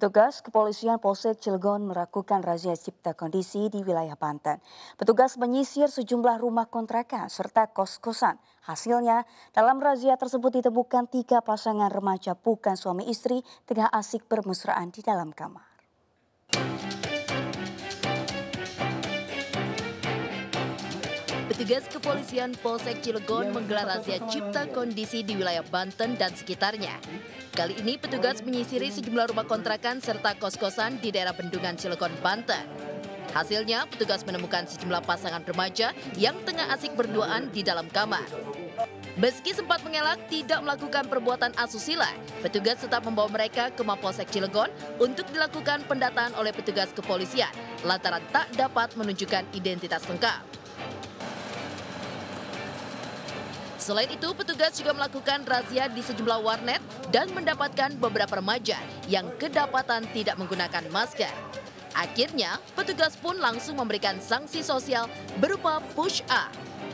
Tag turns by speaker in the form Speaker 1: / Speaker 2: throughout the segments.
Speaker 1: Petugas kepolisian Polsek Cilegon melakukan razia cipta kondisi di wilayah Banten. Petugas menyisir sejumlah rumah kontrakan serta kos-kosan. Hasilnya, dalam razia tersebut ditemukan 3 pasangan remaja bukan suami istri tengah asik bermesraan di dalam kamar.
Speaker 2: Petugas kepolisian Polsek Cilegon menggelar razia cipta kondisi di wilayah Banten dan sekitarnya. Kali ini petugas menyisiri sejumlah rumah kontrakan serta kos-kosan di daerah Bendungan Cilegon, Banten. Hasilnya, petugas menemukan sejumlah pasangan remaja yang tengah asik berduaan di dalam kamar. Meski sempat mengelak tidak melakukan perbuatan asusila, petugas tetap membawa mereka ke Mapolsek Cilegon untuk dilakukan pendataan oleh petugas kepolisian lantaran tak dapat menunjukkan identitas lengkap. Selain itu, petugas juga melakukan razia di sejumlah warnet dan mendapatkan beberapa remaja yang kedapatan tidak menggunakan masker. Akhirnya, petugas pun langsung memberikan sanksi sosial berupa push-up.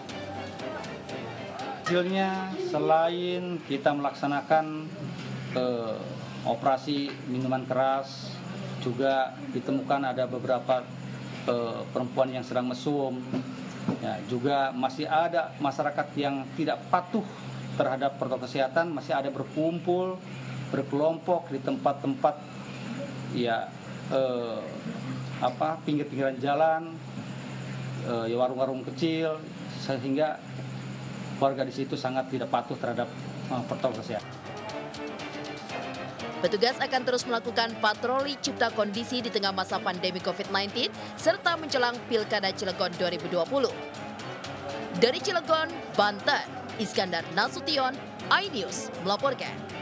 Speaker 3: Hasilnya, selain kita melaksanakan operasi minuman keras, juga ditemukan ada beberapa perempuan yang sedang mesum. Ya, juga masih ada masyarakat yang tidak patuh terhadap protokol kesehatan, masih ada berkumpul, berkelompok di tempat-tempat pinggir-pinggiran jalan, warung-warung kecil, sehingga warga di situ sangat tidak patuh terhadap protokol kesehatan.
Speaker 2: Petugas akan terus melakukan patroli cipta kondisi di tengah masa pandemi COVID-19 serta menjelang Pilkada Cilegon 2020. Dari Cilegon, Banten, Iskandar Nasution, iNews melaporkan.